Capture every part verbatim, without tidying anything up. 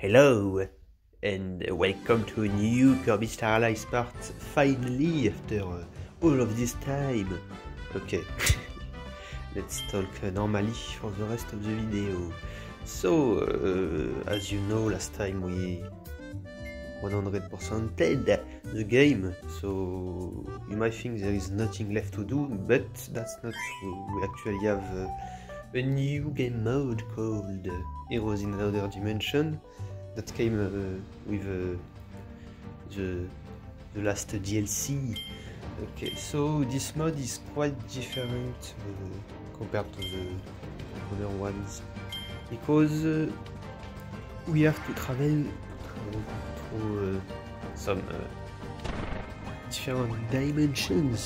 Hello, and welcome to a new Kirby Star Allies part, finally, after uh, all of this time. Okay, let's talk uh, normally for the rest of the video. So, uh, as you know, last time we one hundred percent the game, so you might think there is nothing left to do, but that's not true. We actually have uh, a new game mode called uh, Heroes in Another Dimension that came uh, with uh, the, the last D L C. Okay, so this mode is quite different uh, compared to the other ones, because uh, we have to travel through uh, some uh, different dimensions.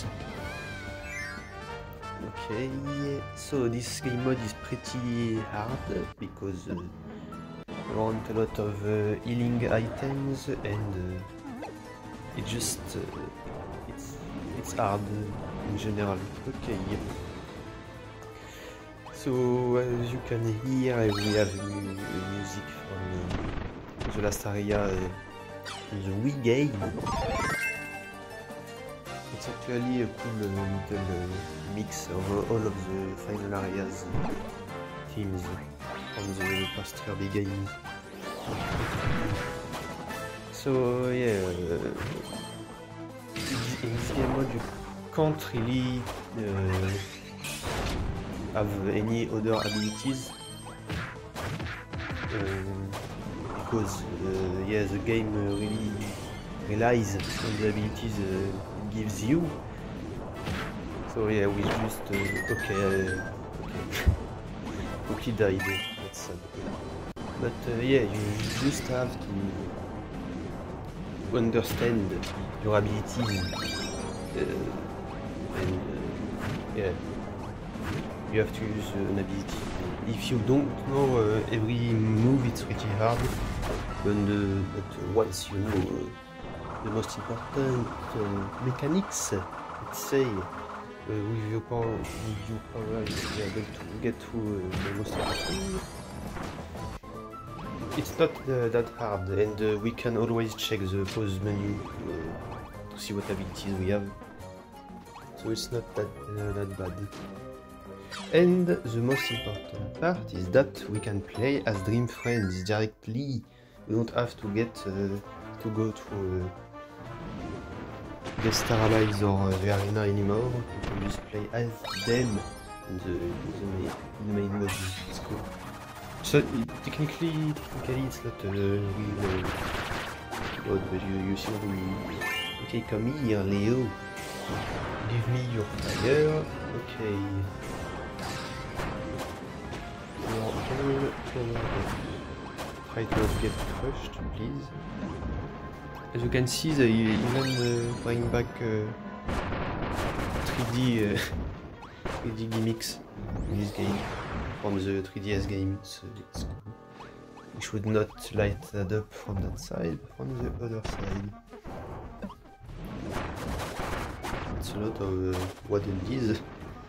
Okay, so this game mode is pretty hard because uh, you want a lot of uh, healing items, and uh, it just uh, it's it's hard uh, in general. Okay, so as you can hear, we have mu music from uh, the last area uh, in the Wii game. It's actually a cool uh, little uh, mix of all of the final areas uh, themes from the past Kirby games. So yeah, uh, in this game mode you can't really uh, have any other abilities um, because uh, yeah, the game uh, really relies on the abilities uh, it gives you. So yeah, we just uh, okay, uh, okay. Cookie died, that's sad. But uh, yeah, you just have to understand your abilities, uh, and uh, yeah, you have to use uh, an ability. If you don't know uh, every move, it's pretty hard, and, uh, but once you know uh, the most important uh, mechanics, let's say, uh, with your power, with your power, you're able to get through uh, the most important. It's not uh, that hard, and uh, we can always check the pause menu uh, to see what abilities we have. So it's not that, uh, that bad. And the most important part is that we can play as Dream Friends directly. We don't have to get uh, to go to uh, the Star Allies or uh, the arena anymore. We can just play as them in the, the, main, in the main mode. It's cool. So technically, technically it's not a real mode, but you, you see what we... Okay, come here, Leo. Give me your fire. Okay. Try to not get crushed, please. As you can see, they even uh, bring back uh, three D uh, three D gimmicks in this game from the three D S game. It's, uh, it's cool. We should not light that up from that side, but from the other side. It's a lot of uh, what it is.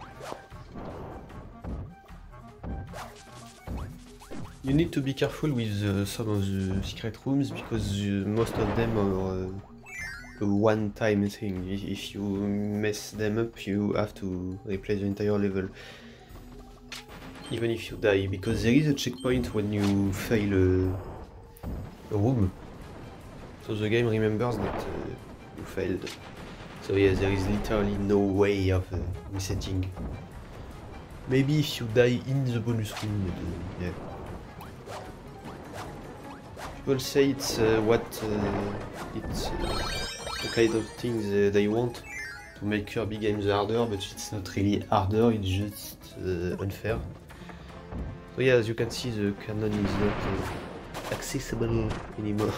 You need to be careful with uh, some of the secret rooms, because uh, most of them are uh, a one-time thing. If you mess them up, you have to replay the entire level, even if you die, because there is a checkpoint when you fail a, a room. So the game remembers that uh, you failed. So yeah, there is literally no way of uh, resetting. Maybe if you die in the bonus room, but, uh, yeah. People say it's uh, what uh, it's uh, the kind of things uh, they want to make Kirby games harder, but it's not really harder, it's just uh, unfair. So yeah, as you can see, the cannon is not uh, accessible anymore.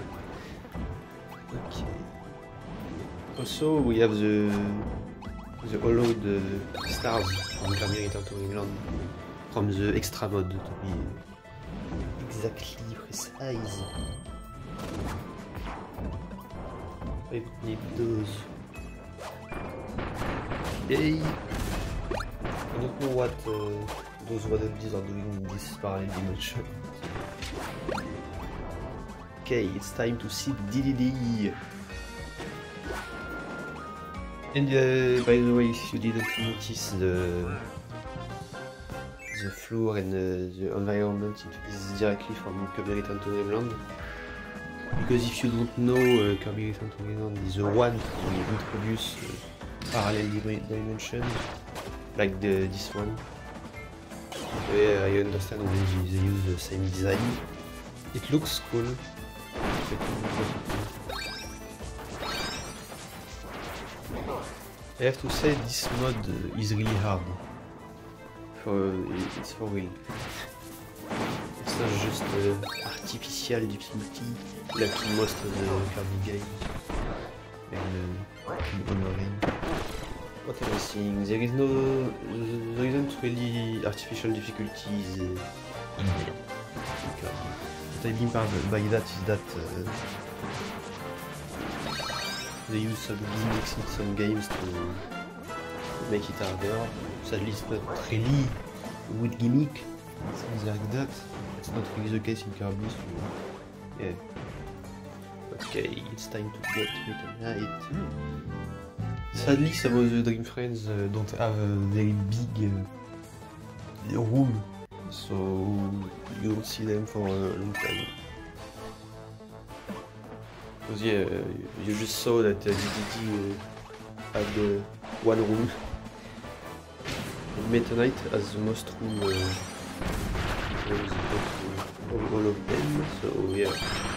Okay. Also, we have the the hollowed uh, stars from Kirby Return to Dreamland from the extra mode, to be exactly precise. I don't need those. Yay! I don't know what uh, those waddles are doing in this parallel dimension. Okay, it's time to see the D D D. And uh, by the way, if you didn't notice the the floor and uh, the environment, it is directly from Kirby Return to Dreamland. Because if you don't know, uh, Kirby Return to Dreamland is the one to introduce uh, parallel dimension, like the, this one. So yeah, I understand when they use the same design. It looks cool. I have to say this mod uh, is really hard. For uh, it's for real. It's not just uh, artificial difficulty like in most of the Kirby games. And uh, in what am I saying? There is no, there isn't really artificial difficulties uh, in Kirby. What I mean by that is that uh, they use some gimmicks in some games to make it harder. Sadly, it's not really a good gimmick, things like that. It's not really the case in Kirby, so yeah. Okay, it's time to get Meta Knight. Sadly, some of the Dream Friends uh, don't have a very big uh, room, so you don't see them for a long time. Because yeah, you just saw that uh, D D D uh, had uh, one room. And Meta Knight has the most room uh, because of all of them, so yeah.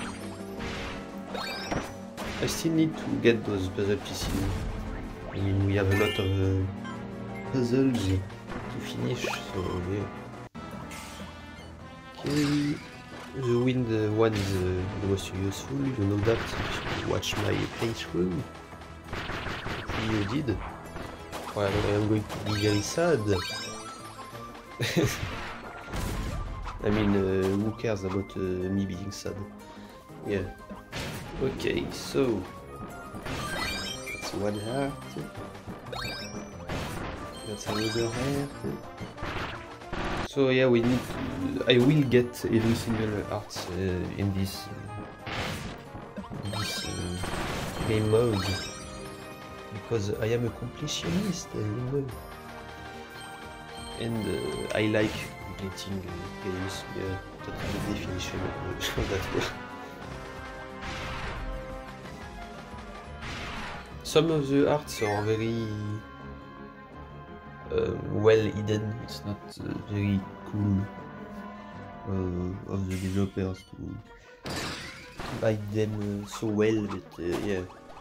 I still need to get those puzzle pieces. I mean, we have a lot of uh, puzzles to finish, so yeah. Okay. The wind uh, one is uh, the most useful, you know that if you watch my playthrough. Hopefully you did. Well, I am going to be very sad. I mean, uh, who cares about uh, me being sad? Yeah. Okay, so that's one heart. That's another heart. So yeah, we need to, I will get every single art uh, in this, uh, in this uh, game mode because I am a completionist, uh, you know. And uh, I like completing uh, games. Yeah, that's the definition of that word. Some of the arts are very uh, well hidden. It's not uh, very cool uh, of the developers to hide them uh, so well, but uh, yeah.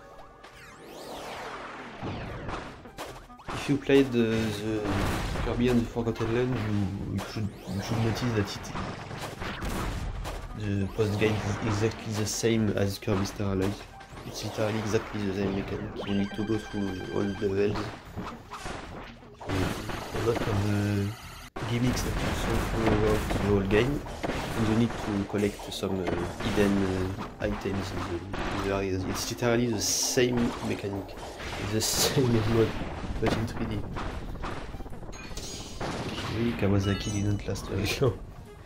If you played uh, the Kirby and the Forgotten Land, you, you, should, you should notice that it, the post-game is exactly the same as Kirby Star Allies. It's literally exactly the same mechanic. You need to go through all the levels. A lot of uh, gimmicks that you saw throughout the whole game. And you need to collect some uh, hidden uh, items in the, in the areas. It's literally the same mechanic. It's the same mode, but in three D. Okay, Kawasaki didn't last very long.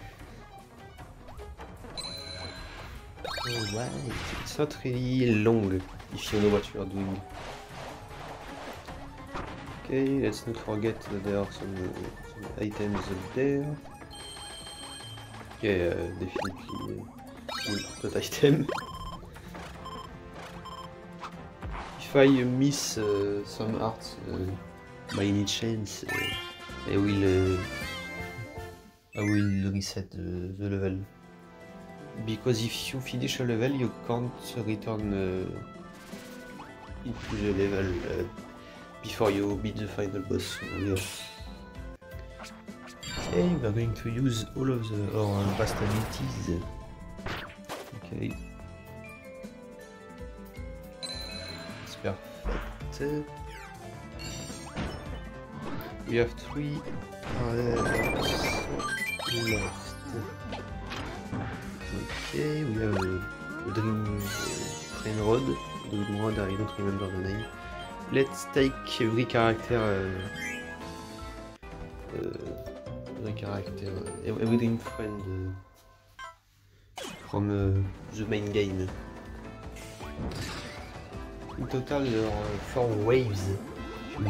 Alright, it's not really long if you know what you are doing. Okay, let's not forget that there are some, uh, some items up there. Yeah, uh, definitely uh, important item. If I uh, miss uh, some arts uh, by any chance, uh, I will uh, I will reset the, the level. Because if you finish a level, you can't return uh, into the level uh, before you beat the final boss. So, yeah. Okay, we are going to use all of the, our past abilities. Okay. It's perfect. We have three parallels left. Okay, we have a, a dream uh, train road. The dream road, I don't remember the name. Let's take every character, uh, uh, every character, uh, every dream friend uh, from uh, the main game. In total, there are four waves. Mm.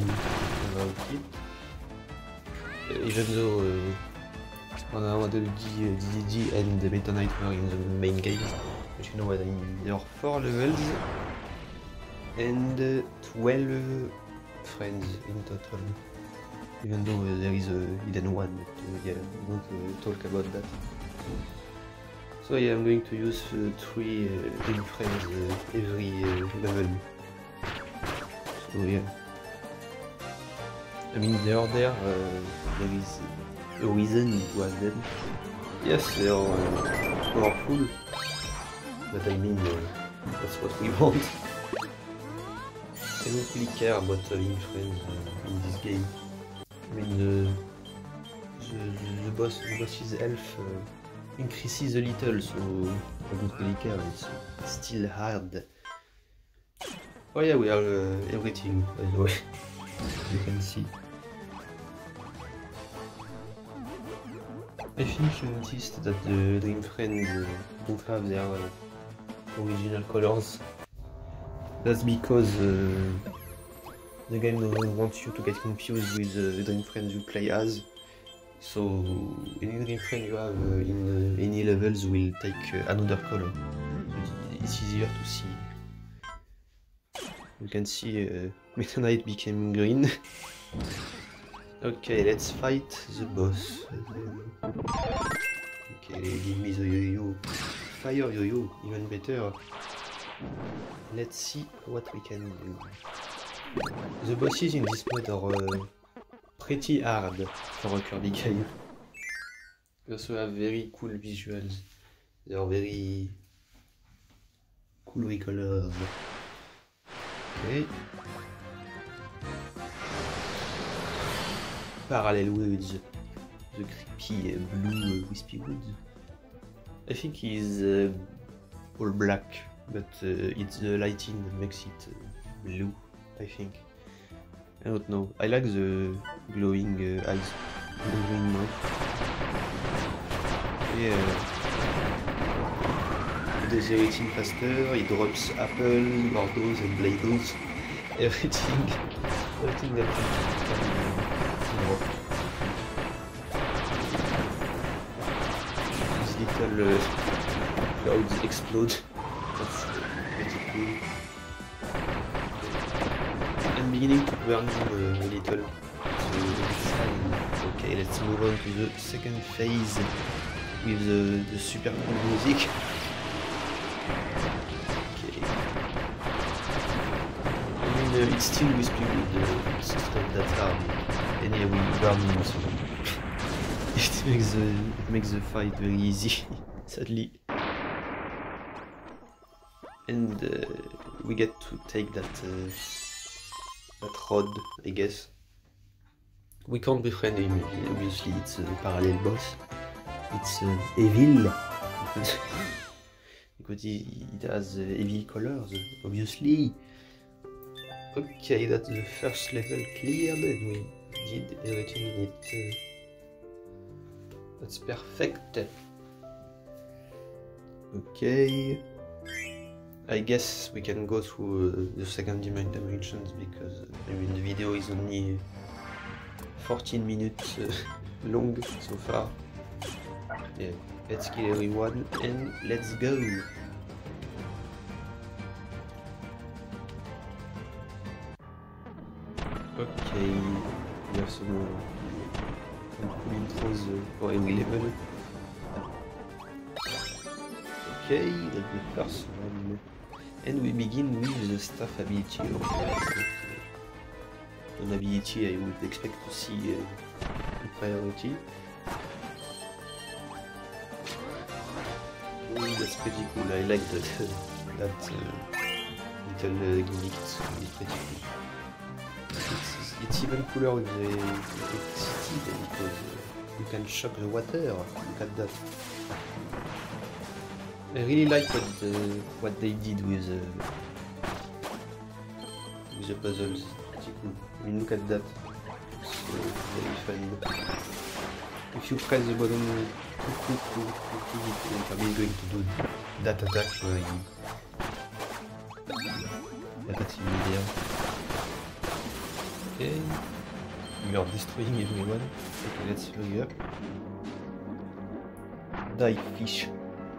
Uh, even though uh, the D D D and the Meta Knight were in the main game, but you know what I mean. There are four levels and uh, twelve friends in total. Even though uh, there is a hidden one, but uh, yeah, we won't uh, talk about that. So yeah, I'm going to use uh, three uh, dream friends uh, every uh, level. So yeah. I mean, they are there, uh, there is a reason to have them. Yes, they are uh, powerful, but I mean, uh, that's what we want. I don't really care about having friends uh, in this game. I mean, the, the, the, boss, the boss's health uh, increases a little, so I don't really care, it's still hard. Oh yeah, we have uh, everything, by the way, you can see. I think you noticed that the Dream Friends uh, don't have their uh, original colors. That's because uh, the game doesn't want you to get confused with the uh, Dream Friends you play as. So any Dream Friend you have uh, in uh, any levels will take uh, another color. It's easier to see. You can see uh, Meta Knight became green. Okay, let's fight the boss. Okay, give me the yo-yo. Fire yo-yo, even better. Let's see what we can do. The bosses in this mode are uh, pretty hard for a Kirby game. They also have very cool visuals. They are very cool colors. Okay. Parallel Woods, the creepy uh, blue uh, wispy woods. I think he's uh, all black, but uh, it's the lighting that makes it uh, blue, I think. I don't know. I like the glowing uh, eyes, the green mouth. Yeah. He does everything faster, he drops apple, Gordos and Blados, everything, everything that can These little uh, clouds explode. That's uh, pretty cool. I'm beginning to burn them uh, a little. So, okay, let's move on to the second phase with the, the super cool music. Okay. I mean, uh, it's still wispy with uh, it's not that hard. Anyway, burning, so it makes the it makes the fight very easy, sadly. And uh, we get to take that uh, that rod, I guess. We can't befriend him, obviously. It's a parallel boss. It's uh, evil because, because he, it has uh, evil colors, obviously. Okay, that's the first level cleared, and we did everything in it. Uh, that's perfect. Okay. I guess we can go through uh, the second dimensions because uh, I mean the video is only fourteen minutes uh, long so far. Yeah, let's kill everyone and let's go. Okay, we have some uh, cool intros uh, for every level. Okay, that's the first one. And we begin with the staff ability. Okay, an ability I would expect to see uh, in priority. Oh, that's pretty cool. I like that that uh, little uh, gimmick. It's really pretty cool. It's, it's even cooler with the electricity because uh, you can shock the water. Look at that. I really like what the, what they did with uh, with the puzzles. Pretty cool. I mean, look at that. It's uh, very fun. if you press the button too quick, too quickly, Kirby is going to do that attack. So il n'y a pas de similaire. Okay, you are destroying everyone. Okay, let's hurry up. Die fish.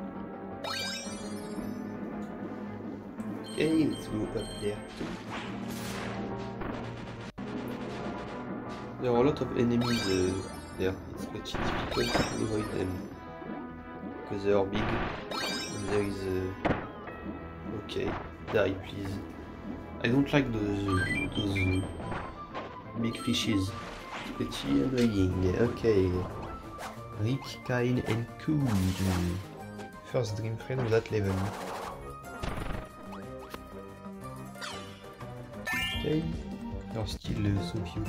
Okay, let's go up there too. There are a lot of enemies uh, there. It's pretty difficult to avoid them because they are big. And there is a... Okay, die please. I don't like those those big fishes. It's pretty annoying. Okay. Rick, Kyle and Cool. First dream friend of that level. Okay. There are still uh, so few.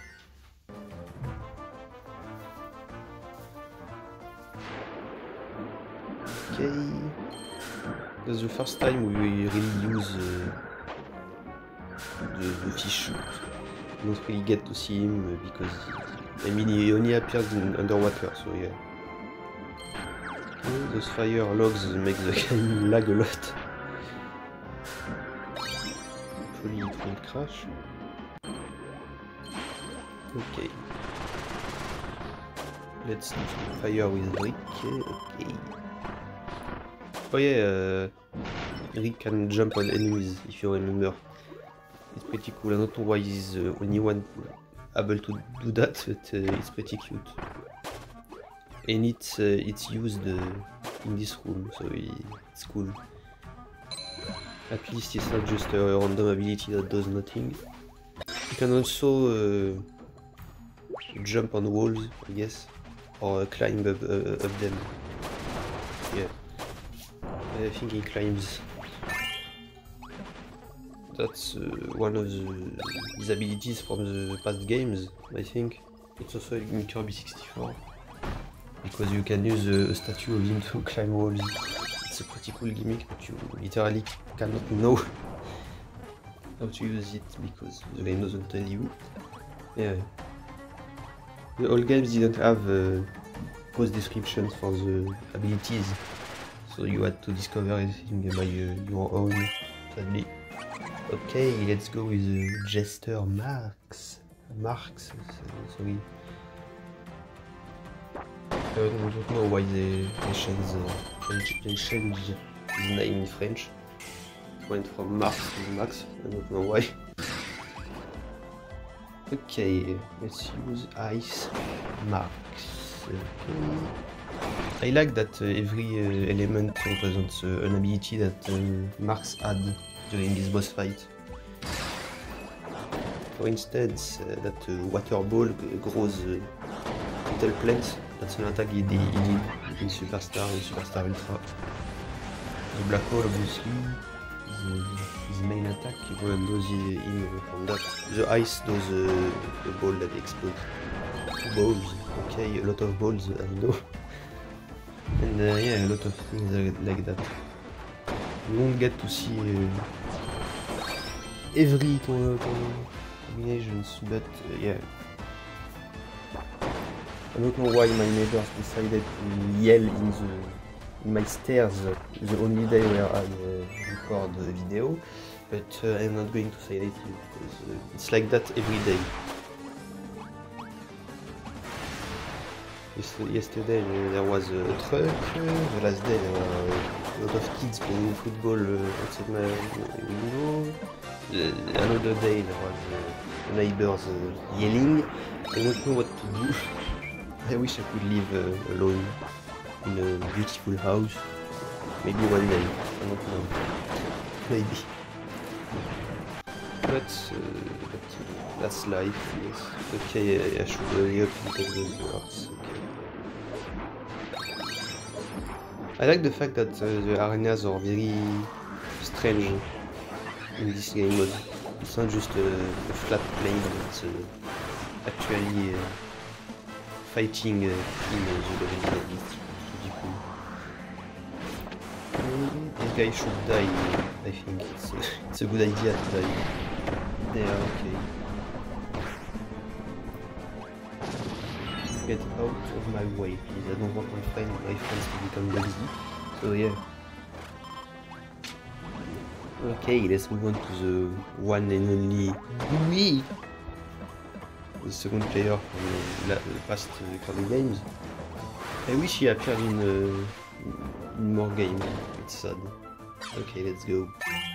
Okay. That's the first time we really use uh, the, the fish. We don't really get to see him because I mean he only appears in underwater, so yeah. Okay, those fire logs make the game lag a lot. Hopefully it won't crash. Okay. Let's do some fire with Rick. Okay. Oh yeah, uh, Rick can jump on enemies if you remember. It's pretty cool. I don't know why he's the only one able to do that, but uh, it's pretty cute. And it's uh, it's used uh, in this room, so it's cool. At least it's not just a random ability that does nothing. You can also uh, jump on walls, I guess, or uh, climb up, uh, up them. Yeah. I think he climbs. That's uh, one of the, his abilities from the past games, I think. It's also in Kirby sixty-four. Because you can use a, a statue of him to climb walls. It's a pretty cool gimmick, but you literally cannot know how to use it because the game doesn't tell you. Yeah. The old games didn't have uh, post descriptions for the abilities. So you had to discover everything by uh, your own, sadly. Okay, let's go with uh, Jester Marks. Marks, sorry. I don't know why they, they changed uh, they changed his name in French. It went from Marks to Max, I don't know why. Okay, let's use Ice Marks. Okay. I like that uh, every uh, element represents uh, an ability that uh, Marks had during his boss fight. For instance, uh, that uh, water ball grows uh, little plants. That's an attack he did, he did in Superstar and Superstar Ultra. The black hole, obviously, is uh, his main attack. You remember him from that. The ice does uh, the ball that explodes. Two balls. Okay, a lot of balls, I know. And uh, yeah, a lot of things like that. You won't get to see uh, every combinations, but uh, yeah. I don't know why my neighbors decided to yell in the in my stairs the only day where I uh, record the video, but uh, I'm not going to say it because uh, it's like that every day. Yesterday uh, there was a truck, uh, the last day there were a lot of kids playing football uh, outside my window. Uh, another day there was uh, neighbors uh, yelling. I don't know what to do. I wish I could live uh, alone in a beautiful house. Maybe one day, I don't know. Maybe. But, uh, but uh, that's life, yes. Okay, I, I should hurry up and take those words. Okay. I like the fact that uh, the arenas are very strange in this game mode. It's not just a, a flat plane, it's uh, actually uh, fighting uh, in uh, the level like this. Pretty cool. Uh, this guy should die, I think. It's a, it's a good idea to die. There, okay. Get out of my way, please. I don't want my, friend, my friends to become lazy. So yeah. Okay, let's move on to the one and only Gooey, the second player from the, the past uh, Kirby games. I wish he appeared in, uh, in more games. It's sad. Okay, let's go.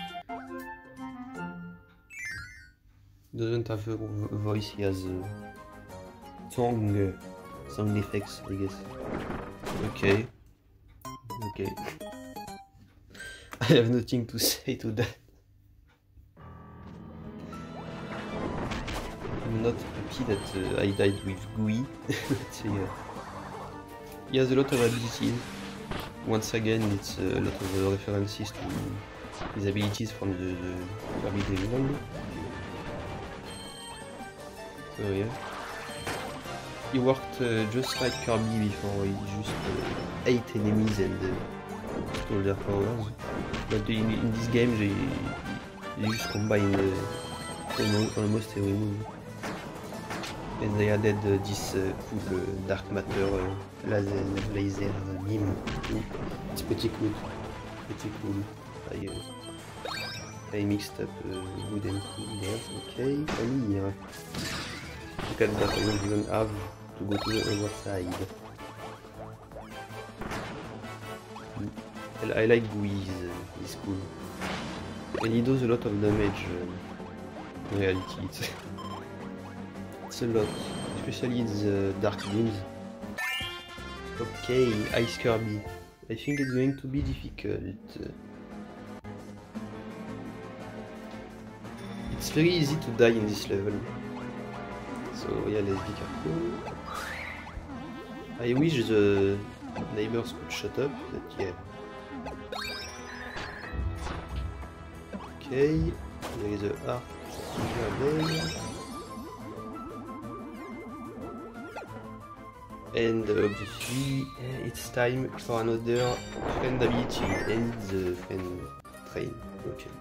Doesn't have a voice, he has a song, uh, sound effects, I guess. Okay. Okay. I have nothing to say to that. I'm not happy that uh, I died with Gooey. But, uh, he has a lot of abilities. Once again, it's a lot of uh, references to his abilities from the, the Kirby Dream World. So yeah, he worked uh, just like Kirby before. He just uh, ate enemies and uh, stole their powers. But in, in this game, they, they just combine uh, almost, almost every move. And they added uh, this uh, cool uh, dark matter uh, laser, laser beam. It's pretty cool. Pretty cool. I, uh, I mixed up uh, wood and cool there. Okay, come here. Look at that, I don't even have to go to the other side. I, I like Gooey, he's, he's cool. And he does a lot of damage uh, in reality. It's, it's a lot, especially in the dark beams. Okay, Ice Kirby. I think it's going to be difficult. It's very easy to die in this level. So yeah, let's be careful. I wish the neighbors could shut up, but yeah. Okay, there is a heart there. And uh, obviously, uh, it's time for another friend ability, and the friend train. Okay.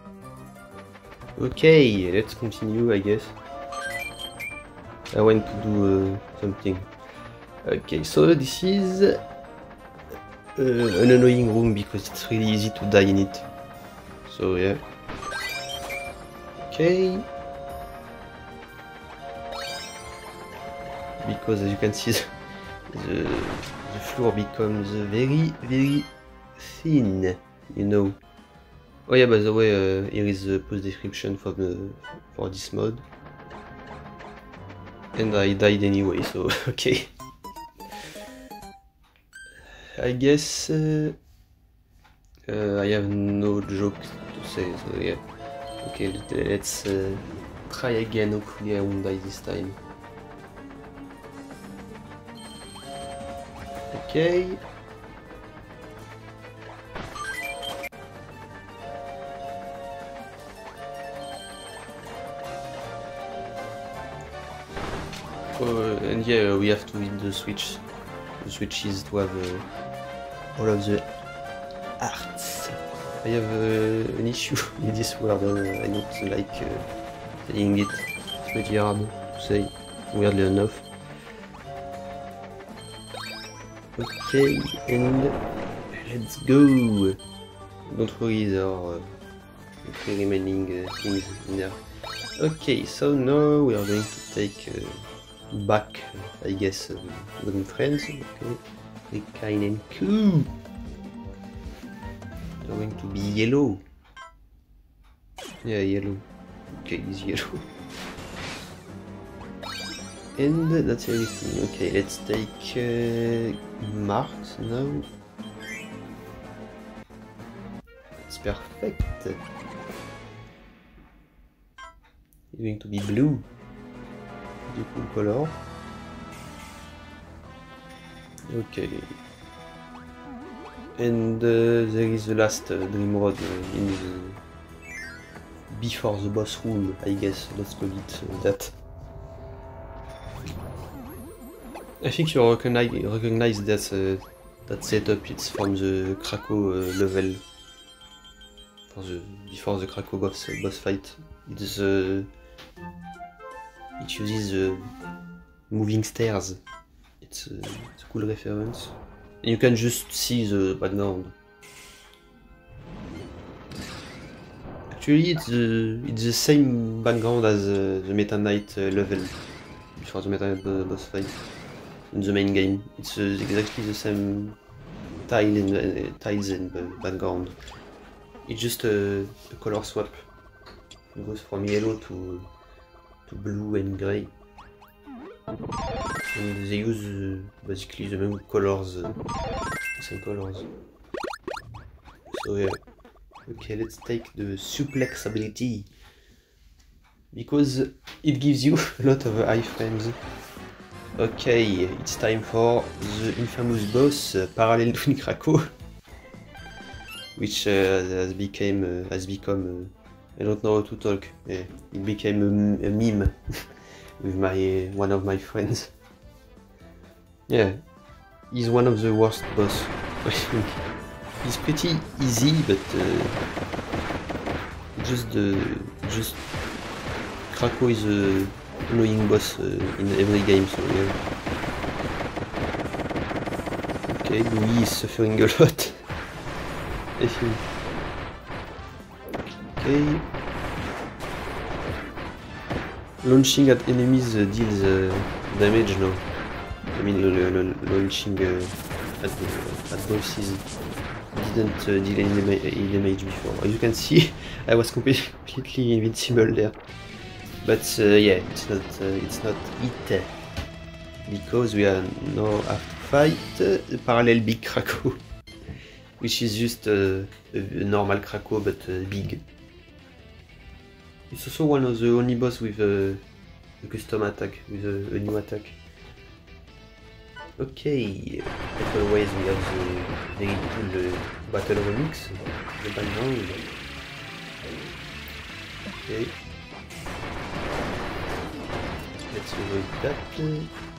Okay, let's continue, I guess. I want to do uh, something. Okay, so this is uh, an annoying room because it's really easy to die in it. So yeah. Okay. Because as you can see, the, the floor becomes very, very thin, you know. Oh yeah, by the way, uh, here is the post description for the for this mod. And I died anyway, so okay. I guess uh, uh, I have no joke to say, so yeah. Okay, let's uh, try again. Hopefully I won't die this time. Okay. Uh, and yeah, we have to hit the switch, the switches to have uh, all of the arts. I have uh, an issue with this word, uh, I don't like uh, saying it, it's pretty hard to say, weirdly enough. Okay, and let's go! Don't worry, there are uh, the remaining uh, things in there. Okay, so now we are going to take uh, back, I guess, uh, Golden Friends. Okay, the kind and cool. They're going to be yellow. Yeah, yellow. Okay, he's yellow. And that's everything. Okay, let's take uh, marks now. It's perfect. It's going to be blue. The cool color. Okay. And uh, there is the last uh, Dream Road uh, in the before the boss room, I guess. Let's call it uh, that. I think you recognize, recognize that uh, that setup. It's from the Krakow uh, level. For the before the Krakow boss uh, boss fight. It's uh, it uses uh, moving stairs it's a, it's a cool reference. And you can just see the background. Actually, it's the, it's the same background as uh, the Meta Knight uh, level before the Meta Knight boss fight in the main game. It's uh, exactly the same tile in, uh, tiles in the background. It's just a, a color swap. It goes from yellow to to blue and grey. And they use uh, basically the same colors, uh, same colors. So yeah. Okay, let's take the suplex ability, because it gives you a lot of iframes. Okay, it's time for the infamous boss, uh, Parallel Twin Krakow, which uh, has became uh, has become uh, I don't know how to talk. Yeah, it became a, a meme with my uh, one of my friends. Yeah, he's one of the worst boss. I think. It's pretty easy, but uh, just the just Krakow is a annoying boss uh, in every game, so yeah. Okay, Louis is suffering a lot. I think. Okay. Launching at enemies uh, deals uh, damage now. I mean, launching uh, at uh, at bosses didn't uh, deal any damage before. As you can see, I was completely invincible there. But uh, yeah, it's not uh, it's not it, because we are now have to fight uh, the parallel big Krakow, which is just uh, a normal Krakow but uh, big. It's also one of the only boss with uh, a custom attack, with a, a new attack. Okay, as always we have the very cool uh, battle remix, the background. Okay. Let's avoid that.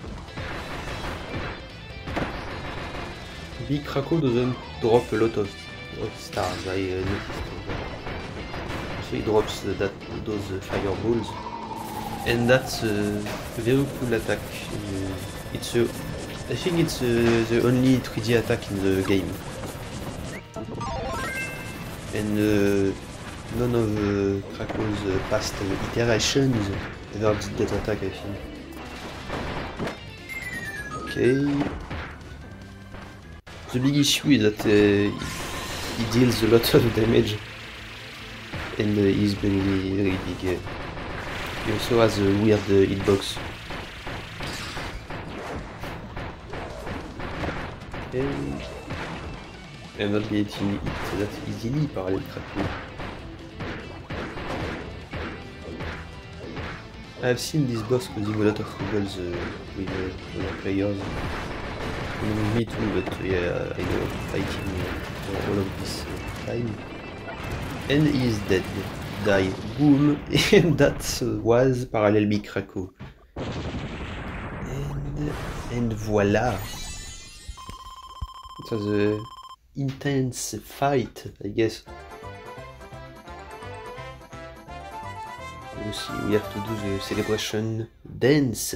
Big Krakow doesn't drop a lot of, of stars, I uh, noticed. So he drops uh, that, those uh, fireballs. And that's uh, a very cool attack. Uh, it's a I think it's uh, the only three D attack in the game. And uh, none of uh, Krakow's uh, past uh, iterations ever did that attack, I think. Okay. The big issue is that uh, he deals a lot of damage. And uh, he's very, very big. Uh, he also has a weird uh, hitbox. I'm not getting it that easily parallel Krakow. I've seen this boss causing a lot of troubles uh, with uh, other players. And me too, but uh, yeah, I know fighting uh, for all of this uh, time. And he is dead. Die. Boom. And that uh, was Parallel Big Krakow. And, and voila. It was an intense fight, I guess. You see, we have to do the celebration dance.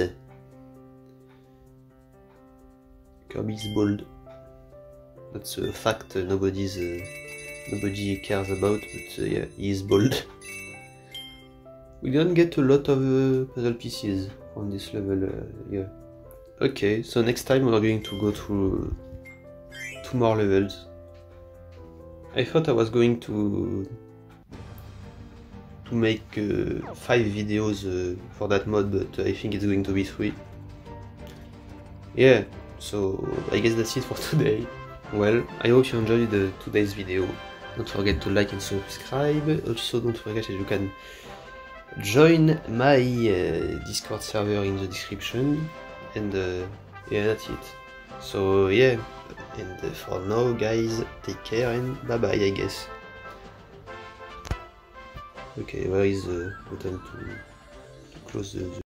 Kirby's bald. That's a fact nobody's uh, nobody cares about, but uh, yeah, he is bald. We didn't get a lot of uh, puzzle pieces on this level. Uh, yeah. Okay, so next time we are going to go through two more levels. I thought I was going to to make uh, five videos uh, for that mod, but I think it's going to be three. Yeah, so I guess that's it for today. Well, I hope you enjoyed the today's video. Don't forget to like and subscribe. Also, don't forget that you can join my uh, Discord server in the description. And uh, yeah, that's it. So yeah, and uh, for now guys, take care and bye bye, I guess. Okay, where is the button to, to close the, the